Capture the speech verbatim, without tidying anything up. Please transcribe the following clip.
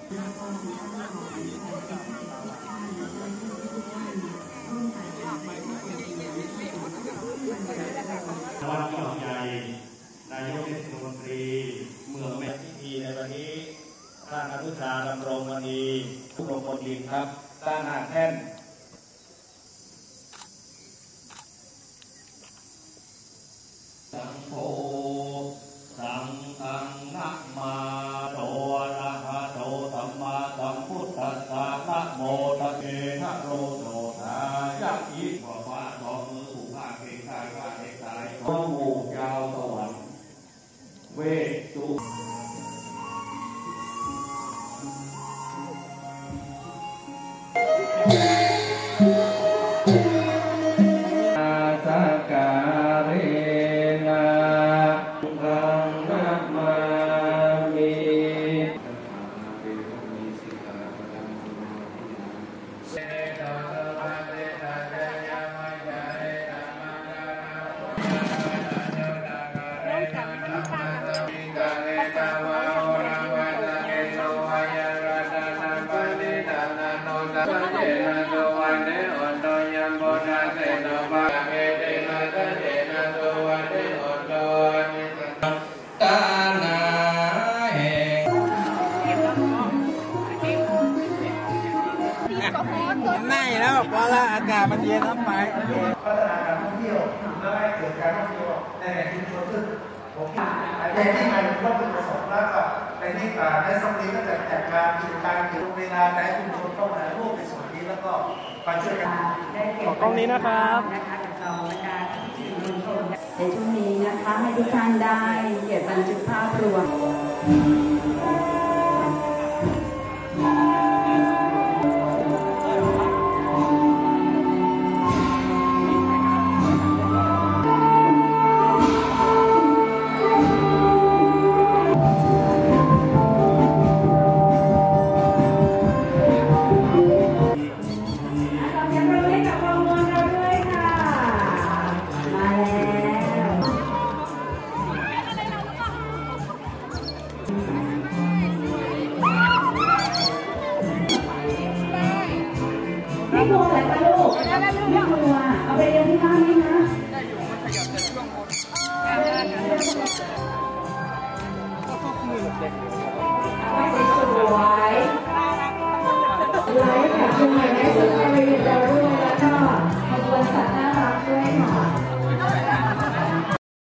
วัดยอดใหญ่นายกเทศมนตรีเมืองแม่พิธีในวันนี้ท่านอนุชาดำรงมณีผู้ลงบนดินครับตั้งหน้าแท่นสังโฆสังฆังนะมาโตอะระหะโตสัมมาสัมพุทธัสสะนะโมตัสสะนะโมโตทายะอิวะวะสองมือผูกผ้าเก่งกายว่าเด็กตายโอ้โหยาวสวรรค์เวสุไม่แล้วเพราะว่าอากาศมันเย็นแล้วไปพัฒนาการท่องเที่ยวและให้เกิดการท่องเที่ยวในแหล่งชุมชนซึ่งผมในที่ไหนต้องเป็นประสบแล้วก็ในที่ในสมัยก็จะจัดการกิจการเกี่ยวกับเวลาในชุมชนเข้ามาร่วมในส่วนนี้แล้วก็มาช่วยกันขอกล้องนี้นะครับในช่วงนี้นะคะให้ทุกท่านได้เก็บบันทึกภาพรวมไม่กลัวอะไรปะลูกไม่กลัวเอาไปเรียนที่บ้านนี่นะเอาไปสวยๆไลฟ์แบบยังไง